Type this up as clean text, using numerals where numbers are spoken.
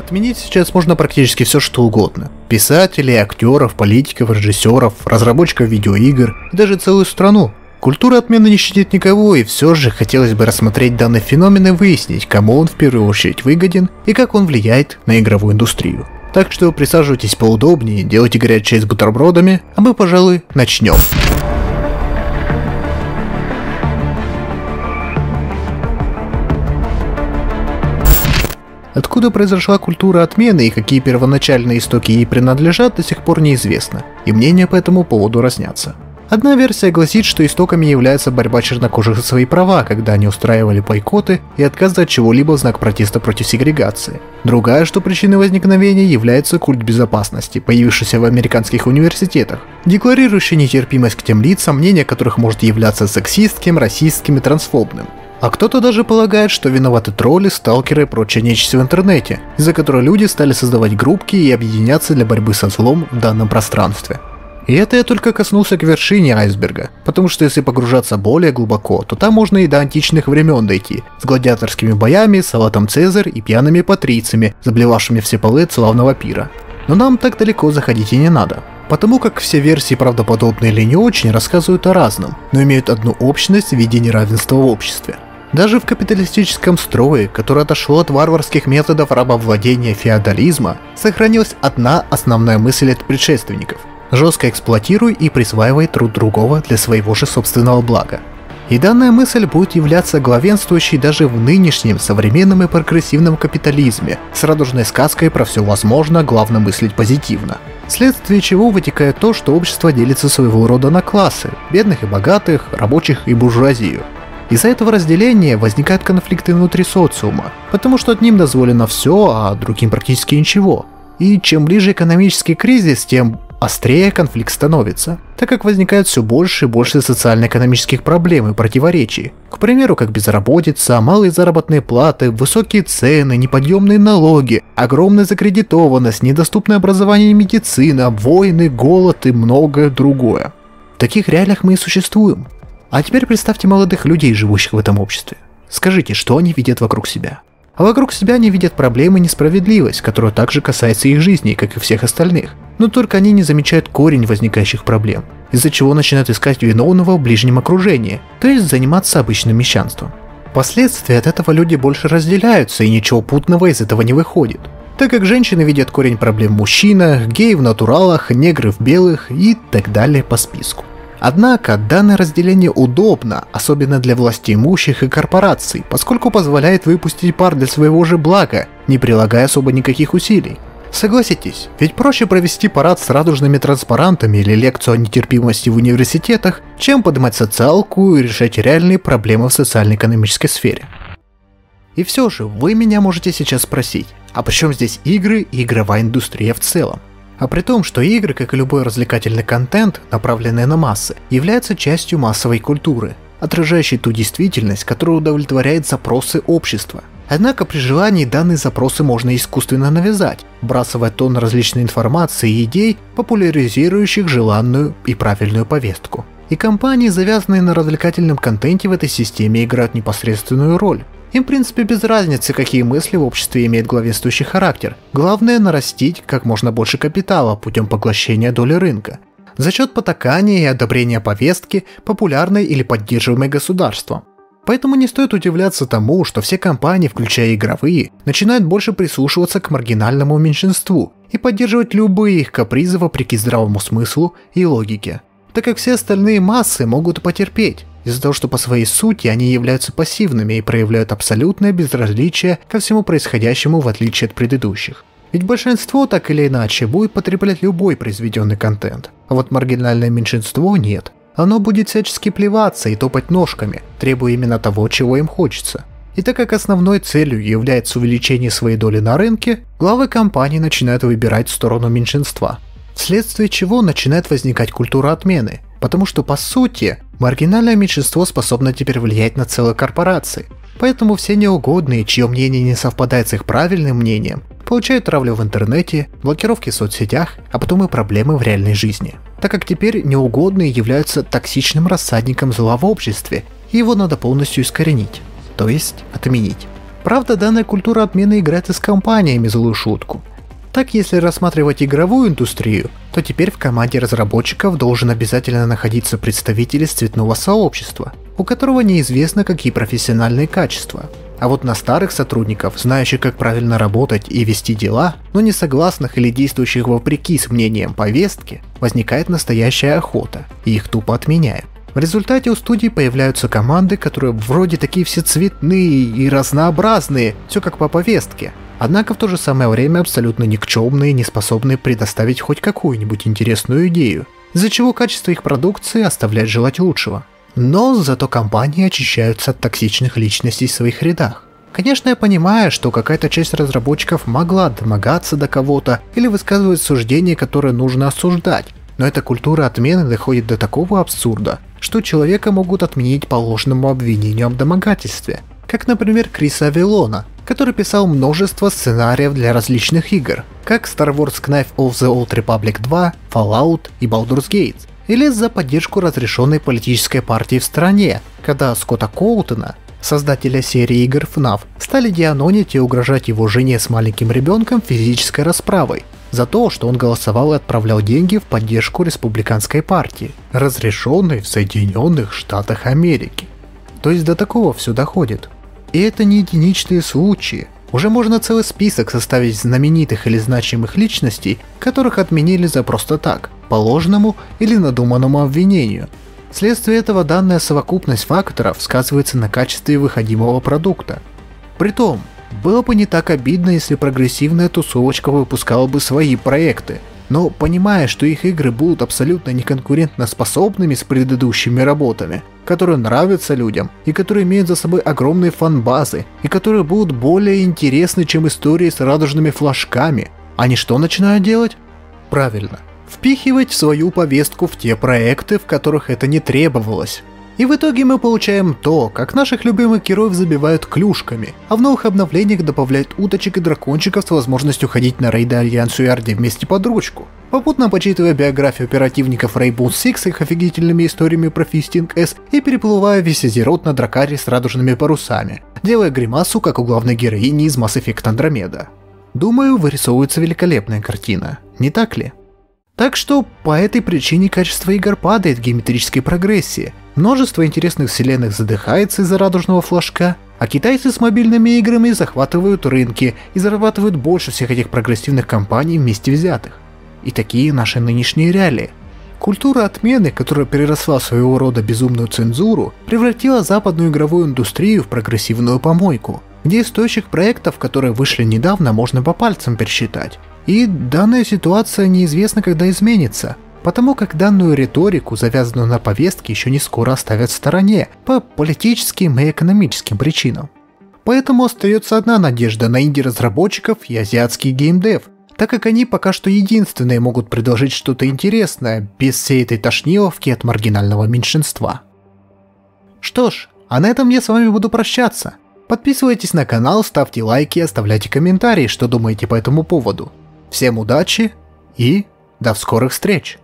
Отменить сейчас можно практически все, что угодно. Писателей, актеров, политиков, режиссеров, разработчиков видеоигр и даже целую страну. Культура отмены не щадит никого, и все же хотелось бы рассмотреть данный феномен и выяснить, кому он в первую очередь выгоден и как он влияет на игровую индустрию. Так что присаживайтесь поудобнее, делайте горячий чай с бутербродами, а мы, пожалуй, начнем. Откуда произошла культура отмены и какие первоначальные истоки ей принадлежат, до сих пор неизвестно, и мнения по этому поводу разнятся. Одна версия гласит, что истоками является борьба чернокожих за свои права, когда они устраивали бойкоты и отказы от чего-либо в знак протеста против сегрегации. Другая, что причиной возникновения является культ безопасности, появившийся в американских университетах, декларирующий нетерпимость к тем лицам, мнение которых может являться сексистским, расистским и трансфобным. А кто-то даже полагает, что виноваты тролли, сталкеры и прочая нечисть в интернете, из-за которой люди стали создавать группки и объединяться для борьбы со злом в данном пространстве. И это я только коснулся к вершине айсберга, потому что если погружаться более глубоко, то там можно и до античных времен дойти, с гладиаторскими боями, салатом Цезарь и пьяными патрициями, заблевавшими все полы славного пира. Но нам так далеко заходить и не надо. Потому как все версии, правдоподобные или не очень, рассказывают о разном, но имеют одну общность в виде неравенства в обществе. Даже в капиталистическом строе, который отошел от варварских методов рабовладения и феодализма, сохранилась одна основная мысль от предшественников – жестко эксплуатируй и присваивай труд другого для своего же собственного блага. И данная мысль будет являться главенствующей даже в нынешнем современном и прогрессивном капитализме, с радужной сказкой про все возможно, главное мыслить позитивно. Вследствие чего вытекает то, что общество делится своего рода на классы – бедных и богатых, рабочих и буржуазию. Из-за этого разделения возникают конфликты внутри социума, потому что одним дозволено все, а другим практически ничего. И чем ближе экономический кризис, тем острее конфликт становится, так как возникает все больше и больше социально-экономических проблем и противоречий. К примеру, как безработица, малые заработные платы, высокие цены, неподъемные налоги, огромная закредитованность, недоступное образование и медицина, войны, голод и многое другое. В таких реалиях мы и существуем. А теперь представьте молодых людей, живущих в этом обществе. Скажите, что они видят вокруг себя? А вокруг себя они видят проблемы и несправедливость, которая также касается их жизни, как и всех остальных. Но только они не замечают корень возникающих проблем, из-за чего начинают искать виновного в ближнем окружении, то есть заниматься обычным мещанством. Впоследствии от этого люди больше разделяются, и ничего путного из этого не выходит, так как женщины видят корень проблем в мужчинах, геи в натуралах, негры в белых и так далее по списку. Однако данное разделение удобно, особенно для властимущих и корпораций, поскольку позволяет выпустить пар для своего же блага, не прилагая особо никаких усилий. Согласитесь, ведь проще провести парад с радужными транспарантами или лекцию о нетерпимости в университетах, чем поднимать социалку и решать реальные проблемы в социально-экономической сфере. И все же, вы меня можете сейчас спросить, а при чем здесь игры и игровая индустрия в целом? А при том, что игры, как и любой развлекательный контент, направленный на массы, являются частью массовой культуры, отражающей ту действительность, которая удовлетворяет запросы общества. Однако при желании данные запросы можно искусственно навязать, вбрасывая тонны различной информации и идей, популяризирующих желанную и правильную повестку. И компании, завязанные на развлекательном контенте в этой системе, играют непосредственную роль. Им в принципе без разницы, какие мысли в обществе имеют главенствующий характер. Главное нарастить как можно больше капитала путем поглощения доли рынка, за счет потакания и одобрения повестки, популярной или поддерживаемой государством. Поэтому не стоит удивляться тому, что все компании, включая игровые, начинают больше прислушиваться к маргинальному меньшинству и поддерживать любые их капризы вопреки здравому смыслу и логике, так как все остальные массы могут потерпеть, из-за того, что по своей сути они являются пассивными и проявляют абсолютное безразличие ко всему происходящему в отличие от предыдущих. Ведь большинство так или иначе будет потреблять любой произведенный контент, а вот маргинальное меньшинство нет. Оно будет всячески плеваться и топать ножками, требуя именно того, чего им хочется. И так как основной целью является увеличение своей доли на рынке, главы компаний начинают выбирать сторону меньшинства, вследствие чего начинает возникать культура отмены, потому что по сути маргинальное меньшинство способно теперь влиять на целые корпорации. Поэтому все неугодные, чье мнение не совпадает с их правильным мнением, получают травлю в интернете, блокировки в соцсетях, а потом и проблемы в реальной жизни. Так как теперь неугодные являются токсичным рассадником зла в обществе, и его надо полностью искоренить, то есть отменить. Правда, данная культура отмены играет с компаниями злую шутку. Так, если рассматривать игровую индустрию, то теперь в команде разработчиков должен обязательно находиться представитель из цветного сообщества, у которого неизвестно какие профессиональные качества. А вот на старых сотрудников, знающих, как правильно работать и вести дела, но не согласных или действующих вопреки с мнением повестки, возникает настоящая охота, и их тупо отменяют. В результате у студий появляются команды, которые вроде такие все цветные и разнообразные, все как по повестке, однако в то же самое время абсолютно никчемные и не способные предоставить хоть какую-нибудь интересную идею, из-за чего качество их продукции оставляет желать лучшего. Но зато компании очищаются от токсичных личностей в своих рядах. Конечно, я понимаю, что какая-то часть разработчиков могла домогаться до кого-то или высказывать суждения, которые нужно осуждать, но эта культура отмены доходит до такого абсурда, что человека могут отменить по ложному обвинению об домогательстве, как, например, Криса Авилона, который писал множество сценариев для различных игр, как Star Wars Knights of the Old Republic 2, Fallout и Baldur's Gate, или за поддержку разрешенной политической партии в стране, когда Скотта Коутона, создателя серии игр FNAF, стали дианонить и угрожать его жене с маленьким ребенком физической расправой за то, что он голосовал и отправлял деньги в поддержку республиканской партии, разрешенной в Соединенных Штатах Америки. То есть до такого все доходит. И это не единичные случаи. Уже можно целый список составить знаменитых или значимых личностей, которых отменили за просто так, по ложному или надуманному обвинению. Вследствие этого данная совокупность факторов сказывается на качестве выходимого продукта. Притом, было бы не так обидно, если прогрессивная тусовочка выпускала бы свои проекты, но понимая, что их игры будут абсолютно неконкурентоспособными с предыдущими работами, которые нравятся людям и которые имеют за собой огромные фан-базы и которые будут более интересны, чем истории с радужными флажками, они что начинают делать? Правильно, впихивать в свою повестку в те проекты, в которых это не требовалось. И в итоге мы получаем то, как наших любимых героев забивают клюшками, а в новых обновлениях добавляют уточек и дракончиков с возможностью ходить на рейды Альянсу и Орде вместе под ручку, попутно почитывая биографию оперативников Rainbow Six с их офигительными историями про Fisting S и переплывая весь Азерот на дракаре с радужными парусами, делая гримасу, как у главной героини из Mass Effect Andromeda. Думаю, вырисовывается великолепная картина, не так ли? Так что по этой причине качество игр падает в геометрической прогрессии, множество интересных вселенных задыхается из-за радужного флажка, а китайцы с мобильными играми захватывают рынки и зарабатывают больше всех этих прогрессивных компаний вместе взятых. И такие наши нынешние реалии. Культура отмены, которая переросла в своего рода безумную цензуру, превратила западную игровую индустрию в прогрессивную помойку, где стоящих проектов, которые вышли недавно, можно по пальцам пересчитать. И данная ситуация неизвестно, когда изменится, потому как данную риторику, завязанную на повестке, еще не скоро оставят в стороне по политическим и экономическим причинам. Поэтому остается одна надежда на инди-разработчиков и азиатский геймдев, так как они пока что единственные могут предложить что-то интересное, без всей этой тошниловки от маргинального меньшинства. Что ж, а на этом я с вами буду прощаться. Подписывайтесь на канал, ставьте лайки и оставляйте комментарии, что думаете по этому поводу. Всем удачи и до скорых встреч!